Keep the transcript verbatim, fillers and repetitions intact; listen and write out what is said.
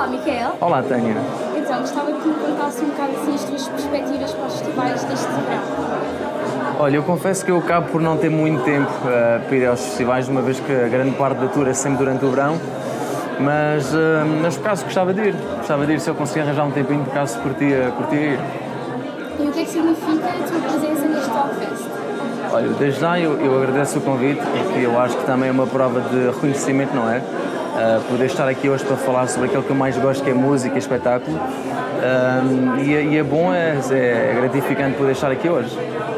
Olá, Micael. Olá, Tânia. Então, gostava que me contasse um bocado assim as tuas perspectivas para os festivais deste verão. Olha, eu confesso que eu acabo por não ter muito tempo uh, para ir aos festivais, uma vez que a grande parte da tour é sempre durante o verão, mas, uh, mas por acaso gostava de ir, gostava de ir se eu conseguir arranjar um tempinho, por acaso curtia, curtia ir. E o que é que significa a tua presença neste Talkfest? Olha, desde já eu, eu agradeço o convite, porque eu acho que também é uma prova de reconhecimento, não é? Uh, poder estar aqui hoje para falar sobre aquilo que eu mais gosto, que é música e espetáculo. Uh, e, e é bom, é, é gratificante poder estar aqui hoje.